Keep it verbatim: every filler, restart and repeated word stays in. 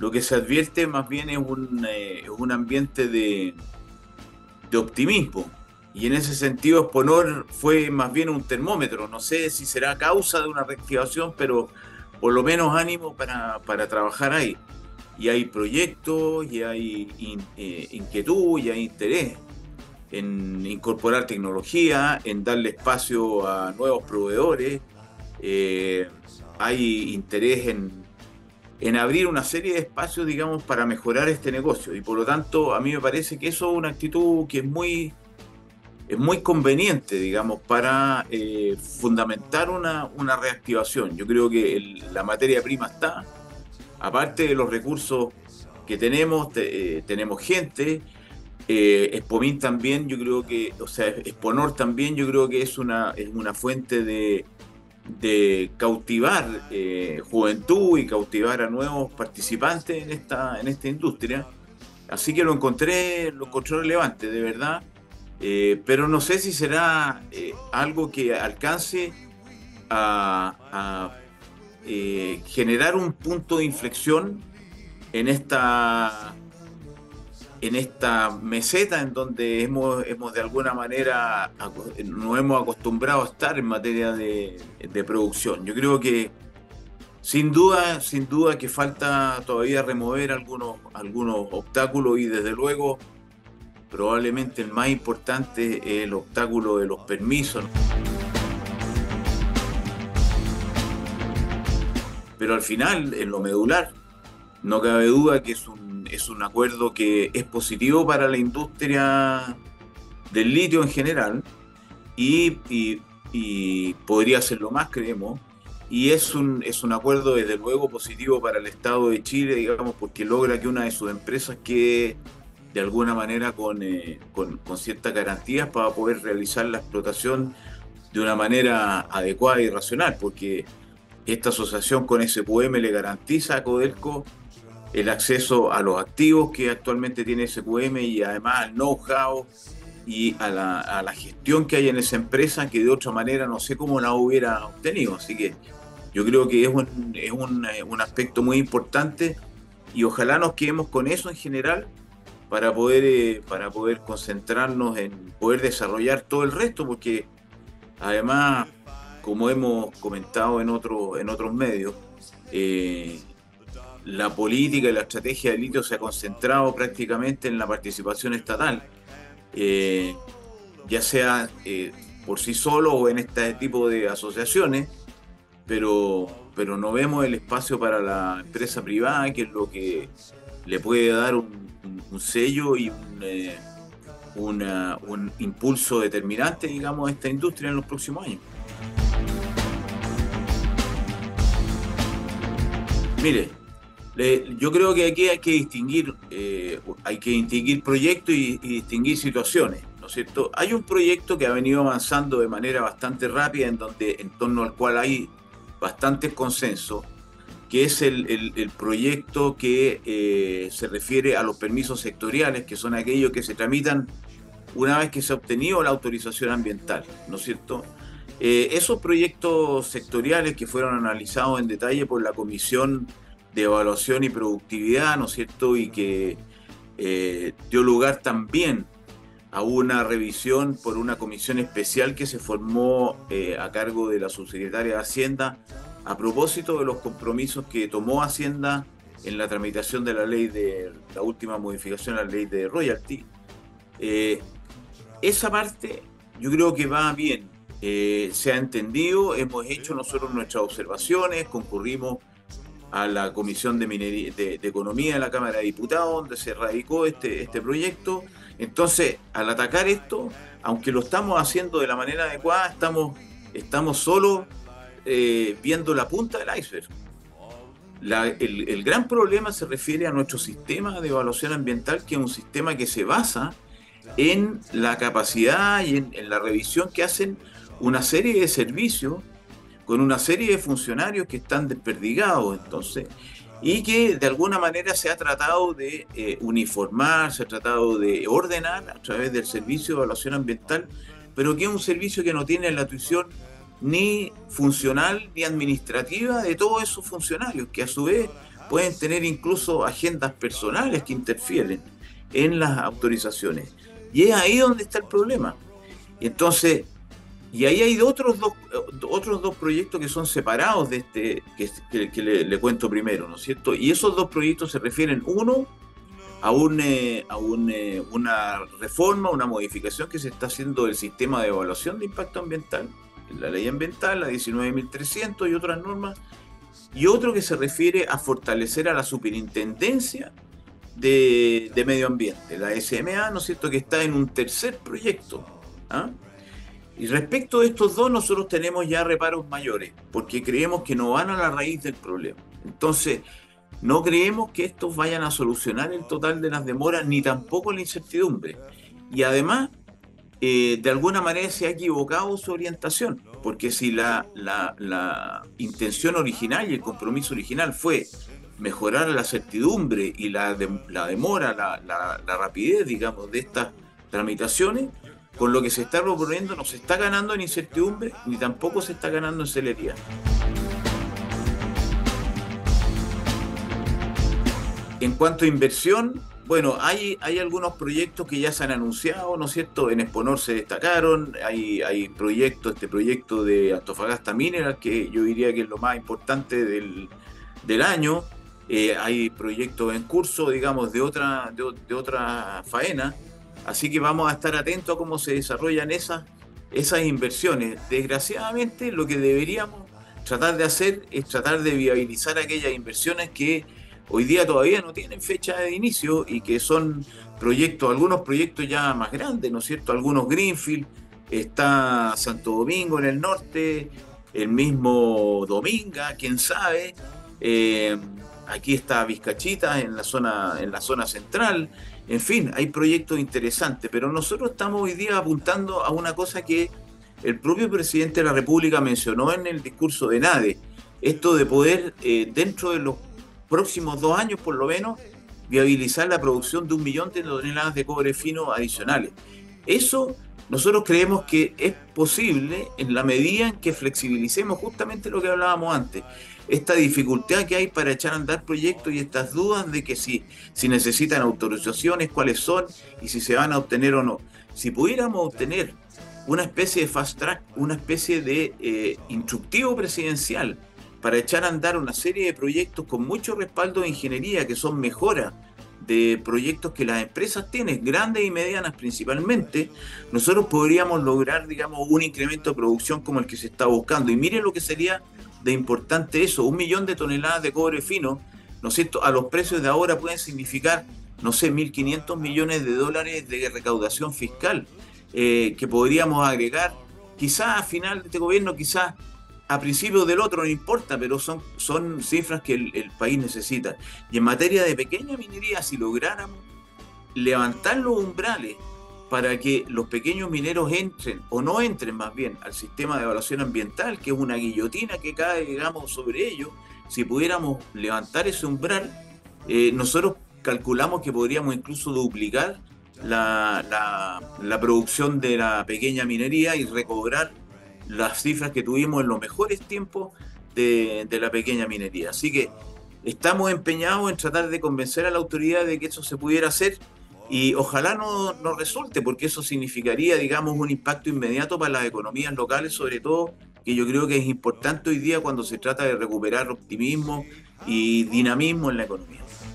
lo que se advierte más bien es un, eh, un ambiente de, de optimismo. Y en ese sentido, Exponor fue más bien un termómetro. No sé si será causa de una reactivación, pero por lo menos ánimo para, para trabajar ahí. Y hay proyectos, y hay in, eh, inquietud, y hay interés en incorporar tecnología, en darle espacio a nuevos proveedores. Eh, hay interés en, en abrir una serie de espacios, digamos, para mejorar este negocio. Y por lo tanto, a mí me parece que eso es una actitud que es muy, es muy conveniente, digamos, para eh, fundamentar una, una reactivación. Yo creo que el, la materia prima está, aparte de los recursos que tenemos, te, eh, tenemos gente. Eh, Expomín también, yo creo que, o sea, Exponor también, yo creo que es una, es una fuente de, de cautivar eh, juventud y cautivar a nuevos participantes en esta, en esta industria. Así que lo encontré, lo encontré relevante, de verdad. Eh, pero no sé si será eh, algo que alcance a, a eh, generar un punto de inflexión en esta en esta meseta en donde hemos, hemos de alguna manera nos hemos acostumbrado a estar en materia de, de producción. Yo creo que sin duda, sin duda que falta todavía remover algunos, algunos obstáculos y desde luego probablemente el más importante es el obstáculo de los permisos. Pero al final, en lo medular, no cabe duda que es un, es un acuerdo que es positivo para la industria del litio en general y, y, y podría serlo más, creemos. Y es un, es un acuerdo desde luego positivo para el Estado de Chile, digamos, porque logra que una de sus empresas quede de alguna manera con, eh, con, con ciertas garantías para poder realizar la explotación de una manera adecuada y racional, porque esta asociación con S Q M le garantiza a Codelco el acceso a los activos que actualmente tiene S Q M y además al know-how y a la, a la gestión que hay en esa empresa que de otra manera no sé cómo la hubiera obtenido. Así que yo creo que es un, es un, un aspecto muy importante y ojalá nos quedemos con eso en general para poder, eh, para poder concentrarnos en poder desarrollar todo el resto, porque además, como hemos comentado en, otro, en otros medios, eh, la política y la estrategia del litio se ha concentrado prácticamente en la participación estatal, eh, ya sea eh, por sí solo o en este tipo de asociaciones, pero, pero no vemos el espacio para la empresa privada, que es lo que le puede dar un, un, un sello y un, eh, una, un impulso determinante, digamos, a esta industria en los próximos años. Mire, le, yo creo que aquí hay que distinguir, eh, hay que distinguir proyectos y, y distinguir situaciones, ¿no es cierto? Hay un proyecto que ha venido avanzando de manera bastante rápida, en donde, en torno al cual hay bastante consenso, que es el, el, el proyecto que eh, se refiere a los permisos sectoriales, que son aquellos que se tramitan una vez que se ha obtenido la autorización ambiental, ¿no es cierto? Eh, esos proyectos sectoriales que fueron analizados en detalle por la Comisión de Evaluación y Productividad, ¿no es cierto? Y que eh, dio lugar también a una revisión por una comisión especial que se formó eh, a cargo de la subsecretaria de Hacienda a propósito de los compromisos que tomó Hacienda en la tramitación de la ley de la última modificación a la ley de royalty. Eh, esa parte yo creo que va bien. Eh, se ha entendido, hemos hecho nosotros nuestras observaciones, concurrimos a la Comisión de, Minería, de, de Economía de la Cámara de Diputados, donde se radicó este, este proyecto. Entonces, al atacar esto, aunque lo estamos haciendo de la manera adecuada, estamos, estamos solo eh, viendo la punta del iceberg. La, el, el gran problema se refiere a nuestro sistema de evaluación ambiental, que es un sistema que se basa en la capacidad y en, en la revisión que hacen una serie de servicios con una serie de funcionarios que están desperdigados, entonces, y que de alguna manera se ha tratado de eh, uniformar, se ha tratado de ordenar a través del servicio de evaluación ambiental, pero que es un servicio que no tiene la atribución ni funcional ni administrativa de todos esos funcionarios, que a su vez pueden tener incluso agendas personales que interfieren en las autorizaciones. Y es ahí donde está el problema. Y entonces, y ahí hay otros dos, otros dos proyectos que son separados de este, que, que, que le, le cuento primero, ¿no es cierto? Y esos dos proyectos se refieren, uno, a, un, eh, a un, eh, una reforma, una modificación que se está haciendo del sistema de evaluación de impacto ambiental, la ley ambiental, la diecinueve mil trescientos y otras normas, y otro que se refiere a fortalecer a la superintendencia de, de medio ambiente, la S M A, ¿no es cierto?, que está en un tercer proyecto. ¿Ah? Y respecto de estos dos, nosotros tenemos ya reparos mayores, porque creemos que no van a la raíz del problema. Entonces, no creemos que estos vayan a solucionar el total de las demoras, ni tampoco la incertidumbre. Y además, eh, de alguna manera se ha equivocado su orientación, porque si la, la, la intención original y el compromiso original fue mejorar la certidumbre y la, de, la demora, la, la, la rapidez, digamos, de estas tramitaciones, con lo que se está proponiendo no se está ganando en incertidumbre ni tampoco se está ganando en celeridad. En cuanto a inversión, bueno, hay, hay algunos proyectos que ya se han anunciado, ¿no es cierto? En Exponor se destacaron, hay, hay proyectos, este proyecto de Antofagasta Mineral, que yo diría que es lo más importante del, del año. Eh, hay proyectos en curso, digamos, de otra, de, de otra faena. Así que vamos a estar atentos a cómo se desarrollan esas, esas inversiones. Desgraciadamente, lo que deberíamos tratar de hacer es tratar de viabilizar aquellas inversiones que hoy día todavía no tienen fecha de inicio y que son proyectos, algunos proyectos ya más grandes, ¿no es cierto? Algunos Greenfield, está Santo Domingo en el norte, el mismo Dominga, quién sabe. Eh, aquí está Vizcachita en la zona, en la zona central. En fin, hay proyectos interesantes, pero nosotros estamos hoy día apuntando a una cosa que el propio presidente de la República mencionó en el discurso de NADE, esto de poder, eh, dentro de los próximos dos años por lo menos, viabilizar la producción de un millón de toneladas de cobre fino adicionales. Eso nosotros creemos que es posible en la medida en que flexibilicemos justamente lo que hablábamos antes, esta dificultad que hay para echar a andar proyectos y estas dudas de que si, si necesitan autorizaciones, cuáles son y si se van a obtener o no. Si pudiéramos obtener una especie de fast track, una especie de eh, instructivo presidencial para echar a andar una serie de proyectos con mucho respaldo de ingeniería, que son mejoras de proyectos que las empresas tienen, grandes y medianas principalmente, nosotros podríamos lograr, digamos, un incremento de producción como el que se está buscando. Y miren lo que sería de importante eso, un millón de toneladas de cobre fino, ¿no es cierto? A los precios de ahora pueden significar, no sé, mil quinientos millones de dólares de recaudación fiscal, eh, que podríamos agregar, quizás a final de este gobierno, quizás a principios del otro, no importa, pero son, son cifras que el, el país necesita. Y en materia de pequeña minería, si lográramos levantar los umbrales para que los pequeños mineros entren, o no entren más bien, al sistema de evaluación ambiental, que es una guillotina que cae, digamos, sobre ellos, si pudiéramos levantar ese umbral, eh, nosotros calculamos que podríamos incluso duplicar la, la, la producción de la pequeña minería y recobrar las cifras que tuvimos en los mejores tiempos de, de la pequeña minería. Así que estamos empeñados en tratar de convencer a la autoridad de que eso se pudiera hacer y ojalá no, no resulte, porque eso significaría, digamos, un impacto inmediato para las economías locales, sobre todo, que yo creo que es importante hoy día cuando se trata de recuperar optimismo y dinamismo en la economía.